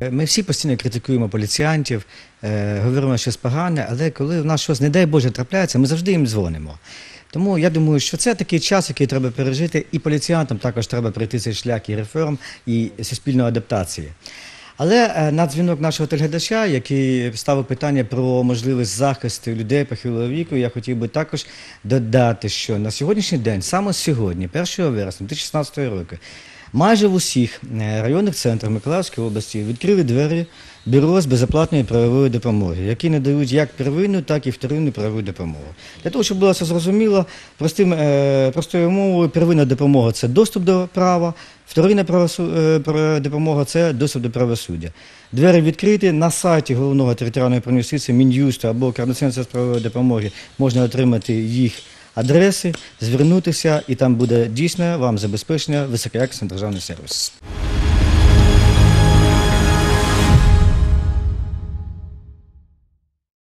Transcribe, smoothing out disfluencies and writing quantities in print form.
Ми всі постійно критикуємо поліціянтів, говоримо щось погане, але коли в нас щось, не дай Боже, трапляється, ми завжди їм дзвонимо. Тому я думаю, що це такий час, який треба пережити, і поліціянтам також треба пройти цей шлях і реформ, і суспільної адаптації. Але на дзвінок нашого телеглядача, який ставив питання про можливість захисту людей похилого віку, я хотів би також додати, що на сьогоднішній день, саме сьогодні, 1 вересня 2016 року, майже в усіх районних центрах Миколаївської області відкрили двері бюро з безоплатної правової допомоги, які надають як первинну, так і вторинну правову допомогу. Для того, щоб було все зрозуміло, простою мовою, первинна допомога – це доступ до права, вторинна допомога – це доступ до правосуддя. Двері відкриті на сайті Головного територіального управління юстиції, Мін'юсту або Координаційного центру правової допомоги можна отримати їх адреси, звернутися, і там буде дійсно вам забезпечено високоякісний державний сервіс.